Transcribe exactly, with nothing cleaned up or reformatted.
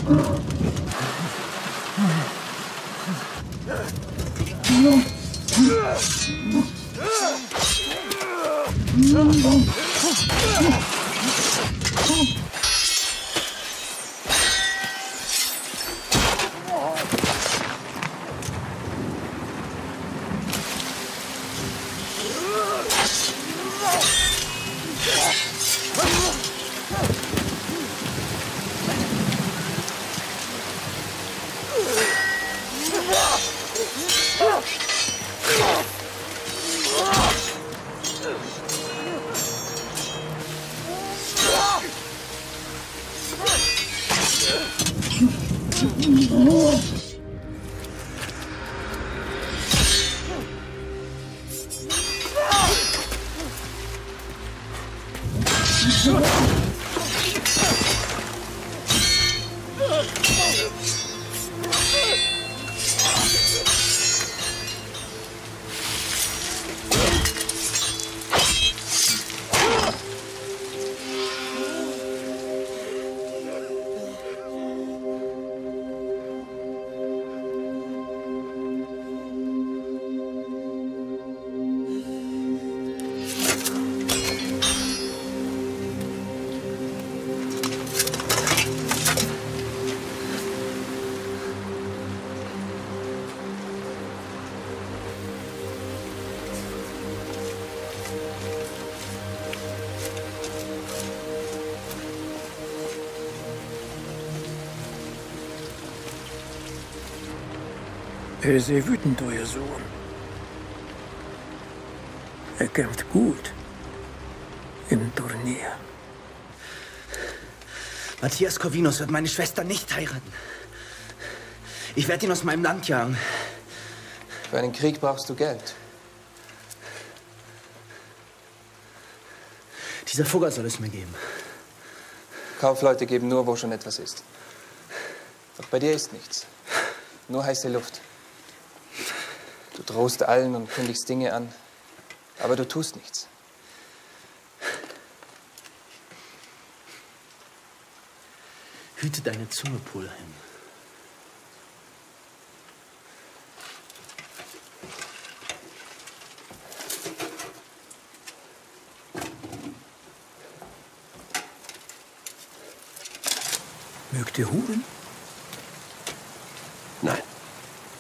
Er ist sehr wütend, euer Sohn. Er kämpft gut im Turnier. Matthias Corvinus wird meine Schwester nicht heiraten. Ich werde ihn aus meinem Land jagen. Für einen Krieg brauchst du Geld. Dieser Fugger soll es mir geben. Kaufleute geben nur, wo schon etwas ist. Doch bei dir ist nichts. Nur heiße Luft. Du drohst allen und kündigst Dinge an, aber du tust nichts. Hüte deine Zunge, Polheim. Mögt ihr Huren?